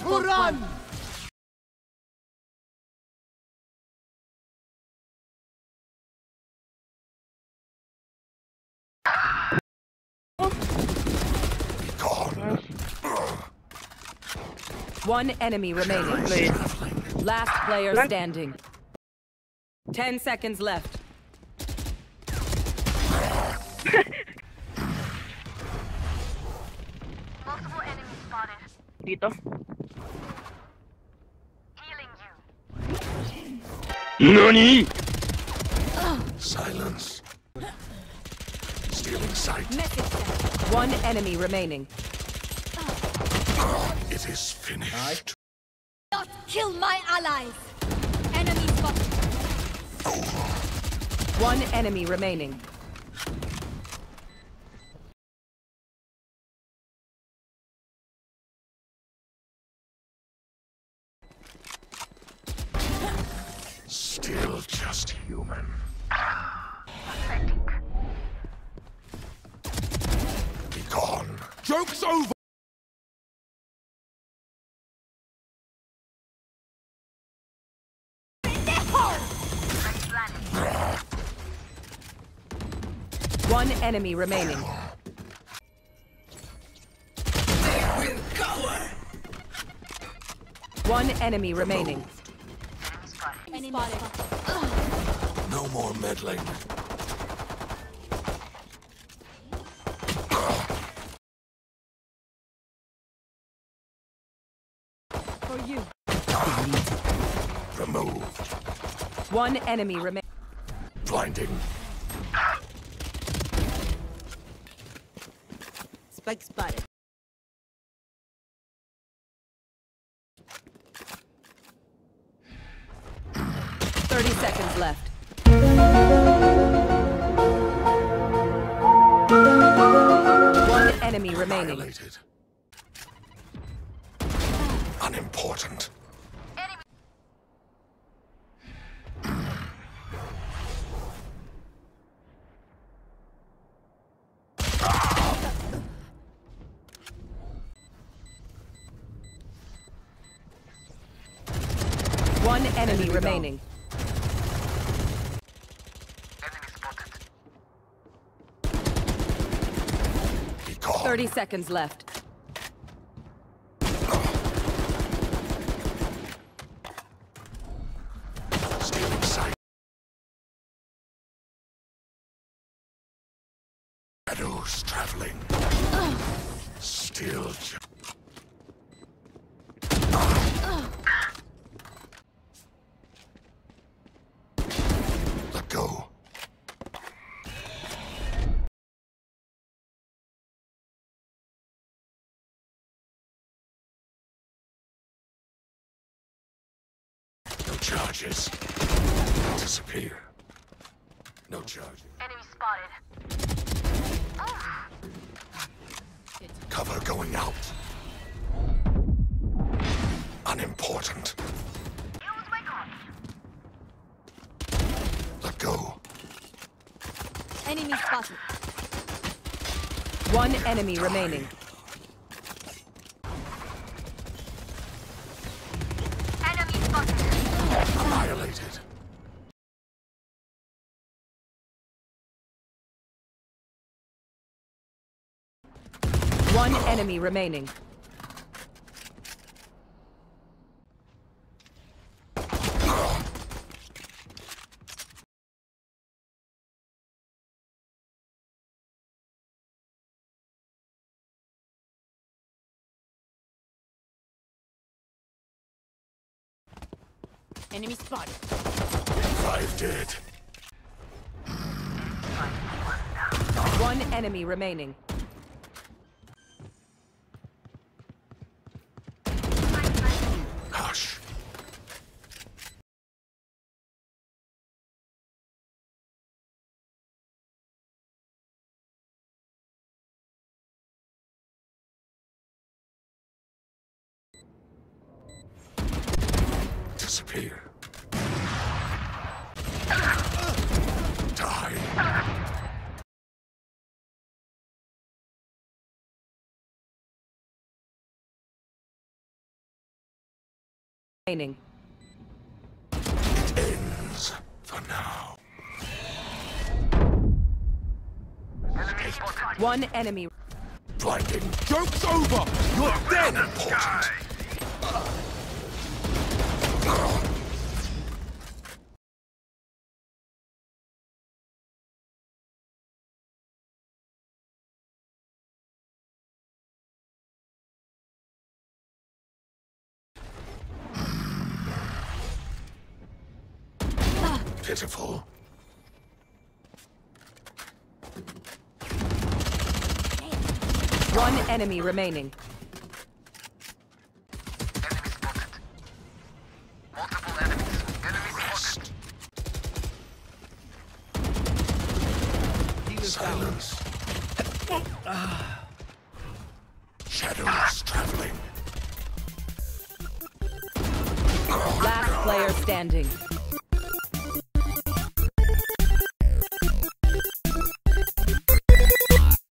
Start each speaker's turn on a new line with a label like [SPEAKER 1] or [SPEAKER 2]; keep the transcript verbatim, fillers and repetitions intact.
[SPEAKER 1] Who run?
[SPEAKER 2] One enemy remaining. Last player standing. Ten seconds left.
[SPEAKER 3] Multiple enemies spotted.
[SPEAKER 4] Dito.
[SPEAKER 3] Healing you.
[SPEAKER 5] NANI?! Silence. Stealing sight.
[SPEAKER 2] One enemy remaining.
[SPEAKER 5] It is finished.
[SPEAKER 6] Not kill my allies. Enemy spotted.
[SPEAKER 2] One enemy remaining.
[SPEAKER 5] Still just human. Be gone. Joke's over!
[SPEAKER 2] One enemy remaining. One enemy remaining.
[SPEAKER 6] Enemy spotted.
[SPEAKER 5] No more meddling.
[SPEAKER 2] For you.
[SPEAKER 5] Removed.
[SPEAKER 2] One enemy remaining.
[SPEAKER 5] Blinding.
[SPEAKER 2] Spike spotted. Thirty seconds left. One enemy remaining.
[SPEAKER 5] Annihilated. Unimportant.
[SPEAKER 2] One enemy remaining.
[SPEAKER 5] Be gone.
[SPEAKER 2] Thirty seconds left.
[SPEAKER 5] Stealing sight. Shadows traveling. Still just. Let go. No charges. Disappear. No charges.
[SPEAKER 3] Enemy spotted.
[SPEAKER 5] Cover going out. Unimportant.
[SPEAKER 3] Use my gun.
[SPEAKER 5] Let go.
[SPEAKER 6] Enemy spotted.
[SPEAKER 2] One enemy remaining.
[SPEAKER 3] Enemy spotted.
[SPEAKER 5] Annihilated.
[SPEAKER 2] One enemy remaining.
[SPEAKER 6] Enemy spotted.
[SPEAKER 5] Five dead.
[SPEAKER 2] One enemy remaining.
[SPEAKER 5] Hush. Disappear. Die.
[SPEAKER 2] remaining.
[SPEAKER 5] Ends for now.
[SPEAKER 2] One enemy.
[SPEAKER 5] Blinding.
[SPEAKER 1] Joke's over! You're dead!
[SPEAKER 5] Unimportant. Pitiful.
[SPEAKER 2] One enemy remaining.
[SPEAKER 4] Enemy spotted. Multiple enemies. Enemy spotted.
[SPEAKER 5] Silence. Shadows traveling.
[SPEAKER 2] Last player standing.